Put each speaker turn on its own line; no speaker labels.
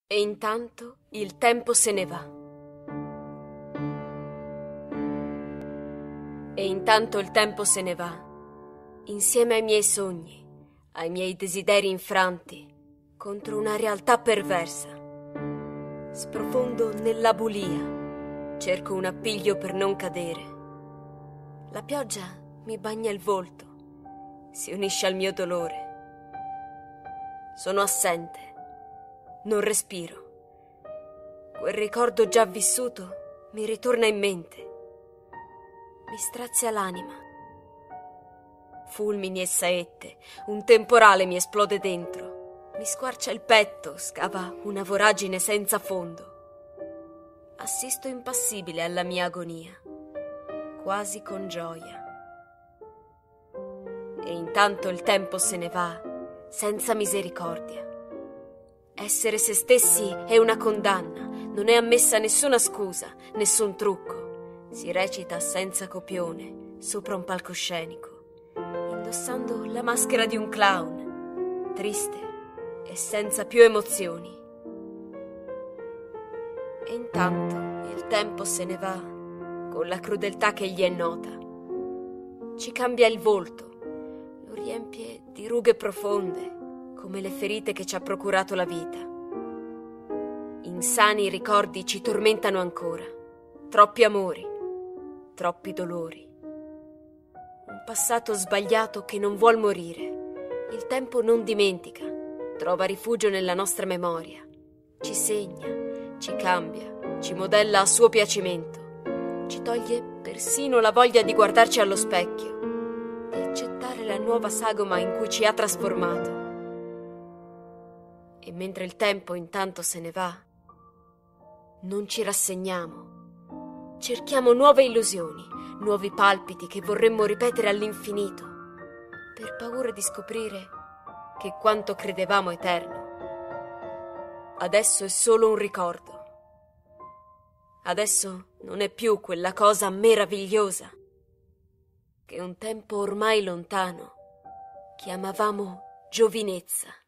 E intanto il tempo se ne va. E intanto il tempo se ne va, insieme ai miei sogni, ai miei desideri infranti, contro una realtà perversa. Sprofondo nella bulia, cerco un appiglio per non cadere. La pioggia mi bagna il volto, si unisce al mio dolore. Sono assente, non respiro. Quel ricordo già vissuto mi ritorna in mente. Mi strazia l'anima. Fulmini e saette, un temporale mi esplode dentro. Mi squarcia il petto, scava una voragine senza fondo. Assisto impassibile alla mia agonia, quasi con gioia. E intanto il tempo se ne va, senza misericordia. Essere se stessi è una condanna, non è ammessa nessuna scusa, nessun trucco. Si recita senza copione, sopra un palcoscenico, indossando la maschera di un clown, triste e senza più emozioni. E intanto il tempo se ne va, con la crudeltà che gli è nota. Ci cambia il volto, lo riempie di rughe profonde, come le ferite che ci ha procurato la vita. Insani ricordi ci tormentano ancora, troppi amori, troppi dolori. Un passato sbagliato che non vuol morire. Il tempo non dimentica, trova rifugio nella nostra memoria. Ci segna, ci cambia, ci modella a suo piacimento. Ci toglie persino la voglia di guardarci allo specchio, di accettare la nuova sagoma in cui ci ha trasformato. E mentre il tempo intanto se ne va, non ci rassegniamo. Cerchiamo nuove illusioni, nuovi palpiti che vorremmo ripetere all'infinito, per paura di scoprire che quanto credevamo eterno adesso è solo un ricordo. Adesso non è più quella cosa meravigliosa che un tempo ormai lontano chiamavamo giovinezza.